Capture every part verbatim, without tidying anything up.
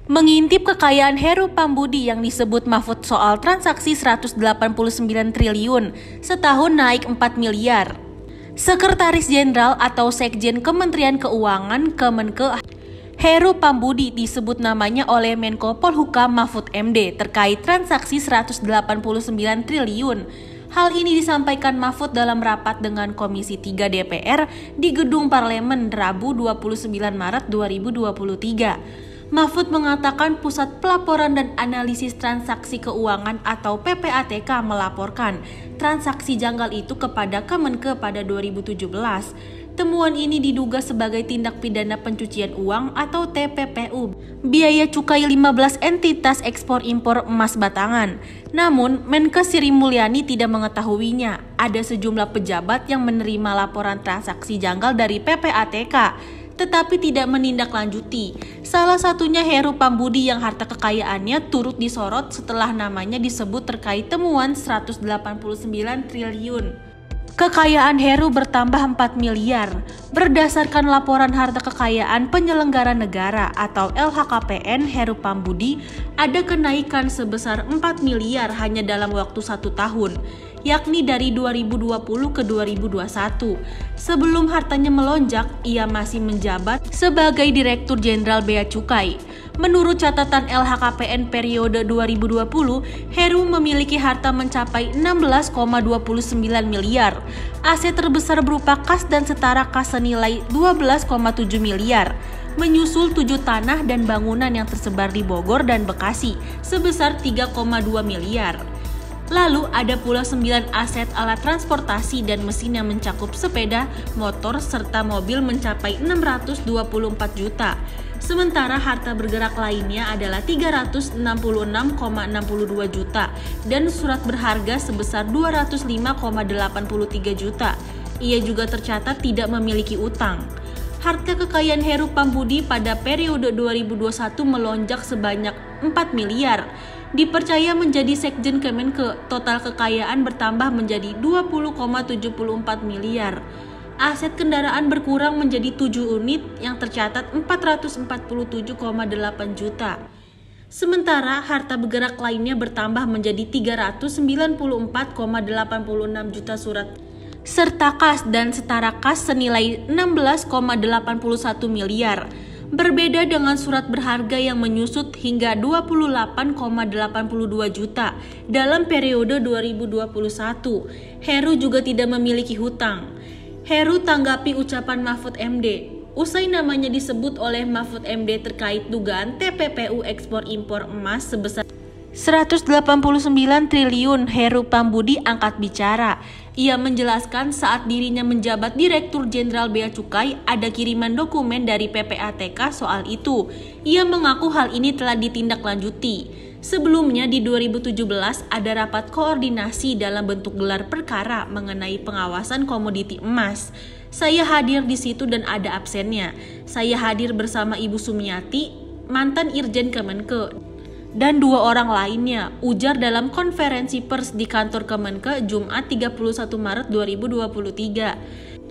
Mengintip kekayaan Heru Pambudi yang disebut Mahfud soal transaksi seratus delapan puluh sembilan triliun, setahun naik empat miliar. Sekretaris Jenderal atau Sekjen Kementerian Keuangan Kemenke Heru Pambudi disebut namanya oleh Menko Polhukam Mahfud M D terkait transaksi seratus delapan puluh sembilan triliun. Hal ini disampaikan Mahfud dalam rapat dengan Komisi tiga D P R di Gedung Parlemen Rabu dua puluh sembilan Maret dua ribu dua puluh tiga. Mahfud mengatakan Pusat Pelaporan dan Analisis Transaksi Keuangan atau P P A T K melaporkan transaksi janggal itu kepada Kemenke pada dua ribu tujuh belas. Temuan ini diduga sebagai tindak pidana pencucian uang atau T P P U, biaya cukai lima belas entitas ekspor impor emas batangan. Namun, Menkes Sri Mulyani tidak mengetahuinya. Ada sejumlah pejabat yang menerima laporan transaksi janggal dari P P A T K, tetapi tidak menindaklanjuti. Salah satunya Heru Pambudi yang harta kekayaannya turut disorot setelah namanya disebut terkait temuan seratus delapan puluh sembilan triliun. Kekayaan Heru bertambah empat miliar. Berdasarkan laporan harta kekayaan penyelenggara negara atau L H K P N Heru Pambudi, ada kenaikan sebesar empat miliar hanya dalam waktu satu tahun, yakni dari dua ribu dua puluh ke dua ribu dua puluh satu. Sebelum hartanya melonjak, ia masih menjabat sebagai Direktur Jenderal Bea Cukai. Menurut catatan L H K P N periode dua ribu dua puluh, Heru memiliki harta mencapai enam belas koma dua sembilan miliar. Aset terbesar berupa kas dan setara kas senilai dua belas koma tujuh miliar. Menyusul tujuh tanah dan bangunan yang tersebar di Bogor dan Bekasi sebesar tiga koma dua miliar. Lalu ada pula sembilan aset alat transportasi dan mesin yang mencakup sepeda, motor, serta mobil mencapai enam ratus dua puluh empat juta. Sementara harta bergerak lainnya adalah tiga ratus enam puluh enam koma enam dua juta dan surat berharga sebesar dua ratus lima koma delapan tiga juta. Ia juga tercatat tidak memiliki utang. Harta kekayaan Heru Pambudi pada periode dua ribu dua puluh satu melonjak sebanyak empat miliar. Dipercaya menjadi Sekjen Kemenke, total kekayaan bertambah menjadi dua puluh koma tujuh empat miliar. Aset kendaraan berkurang menjadi tujuh unit yang tercatat empat ratus empat puluh tujuh koma delapan juta. Sementara harta bergerak lainnya bertambah menjadi tiga ratus sembilan puluh empat koma delapan enam juta surat serta kas dan setara kas senilai enam belas koma delapan satu miliar. Berbeda dengan surat berharga yang menyusut hingga dua puluh delapan koma delapan dua juta dalam periode dua ribu dua puluh satu. Heru juga tidak memiliki hutang. Heru tanggapi ucapan Mahfud M D. Usai namanya disebut oleh Mahfud M D terkait dugaan T P P U ekspor impor emas sebesar seratus delapan puluh sembilan triliun, Heru Pambudi angkat bicara. Ia menjelaskan saat dirinya menjabat Direktur Jenderal Bea Cukai ada kiriman dokumen dari P P A T K soal itu. Ia mengaku hal ini telah ditindaklanjuti. Sebelumnya di dua ribu tujuh belas ada rapat koordinasi dalam bentuk gelar perkara mengenai pengawasan komoditi emas. Saya hadir di situ dan ada absennya. Saya hadir bersama Ibu Sumiati, mantan Irjen Kemenke, dan dua orang lainnya, ujar dalam konferensi pers di kantor Kemenke Jumat tiga puluh satu Maret dua ribu dua puluh tiga.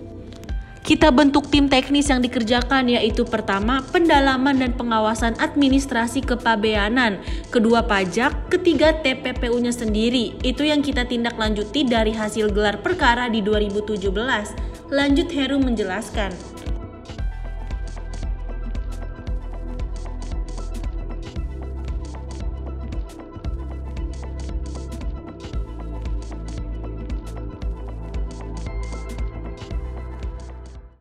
Kita bentuk tim teknis yang dikerjakan, yaitu pertama, pendalaman dan pengawasan administrasi kepabeanan, kedua pajak, ketiga T P P U-nya sendiri. Itu yang kita tindak lanjuti dari hasil gelar perkara di dua ribu tujuh belas. Lanjut Heru menjelaskan.